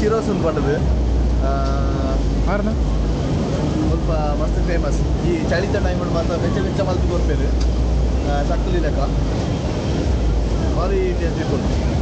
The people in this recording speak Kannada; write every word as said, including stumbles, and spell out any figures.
ಚಿರೋಸ್ ಉಂಟು ಪಟ್ಟದು ಆರ್ನ ಸ್ವಲ್ಪ ಮಸ್ತ್ ಫೇಮಸ್ ಈ ಚಳಿತ ಟೈಮ್ ಮಾತ್ರ ಬೆಚ್ಚ ಬೆಚ್ಚ ಮಲ್ತು ಕೊಡ್ಪೇರು ಸಕ್ಕಲಿ ಲೆಕ್ಕ ಭಾರಿ ಟೇಸ್ಟ್ ಇಟ್ಕೊಂಡು